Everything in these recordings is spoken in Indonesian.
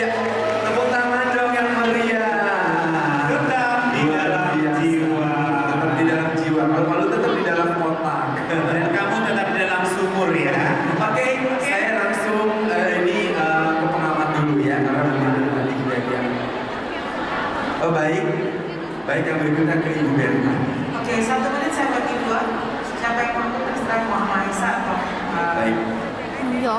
Ya, tepuk tangan dong yang meriah. Tetap di dalam jiwa. Tetap di dalam jiwa. Kalau malu tetap di dalam kotak. Dan kamu tetap di dalam sumur ya. Oke, saya langsung ini ke pengamat dulu ya, karena nanti kejadian. Oh baik, baik yang berikutnya ke Ibu Berna. Oke, 1 menit saya bagi 2. Siapa yang mampu terserah Muhammad Isa atau Baik. Yok.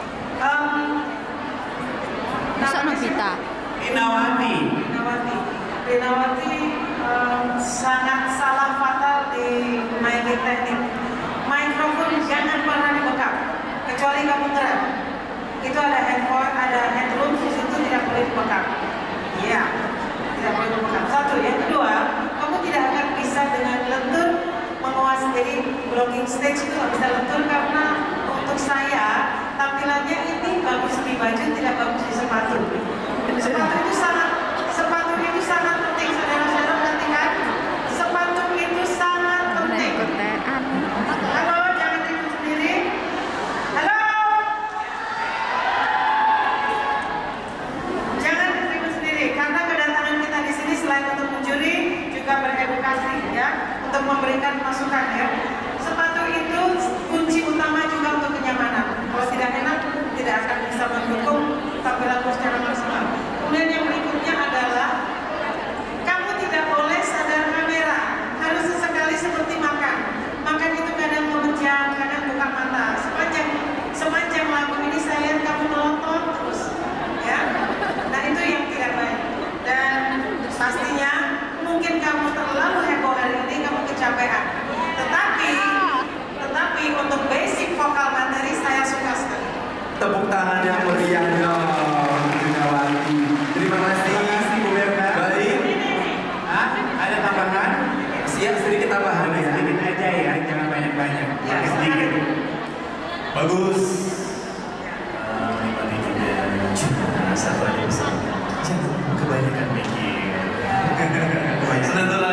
Bisa Nobita. Inawati. Rinawati sangat salah fatal di miking teknik. Mikrofon jangan pernah dibekap, kecuali kamu ngerem. Itu ada handphone, ada headroom, di situ tidak boleh dibekap. Iya, tidak boleh dibekap. Satu, yang kedua, kamu tidak akan bisa dengan lentur menguasai. Jadi blocking stage itu nggak bisa lentur karena untuk saya tampilannya ini bagus di baju, tidak bagus di sepatu. Sepatu itu sangat penting, saudara-saudara perhatikan. Sepatu itu sangat penting. Halo, jangan ribut sendiri. Halo, jangan ribut sendiri. Karena kedatangan kita di sini selain untuk mencuri, juga beredukasi ya, untuk memberikan masukan ya. Sepatu itu kunci utama juga untuk kenyamanan. Kalau tidak enak, tidak akan bisa mendukung tampilanmu secara maksimal. Kemudian yang berikutnya adalah kamu tidak boleh sadar kamera. Harus sesekali seperti makan. Makan itu kadang memejam, kadang buka mata. Sepanjang lagu ini saya lihat kamu melontot terus, ya. Nah itu yang tidak baik. Dan pastinya mungkin kamu terlalu heboh hari ini, kamu kecapean. Tetapi untuk basic vokal materi saya suka sekali. Tepuk tangan yang meriah dong, Inawati. Terima kasih, Bu Berna. Baik. Ada tambahan? Siap sedikit tambahan ya. Sedikit aja ya, jangan banyak-banyak. Ya, Sedikit. Bagus. Nikmati juga satu aja bisa. Jangan kebanyakan mikir. Senang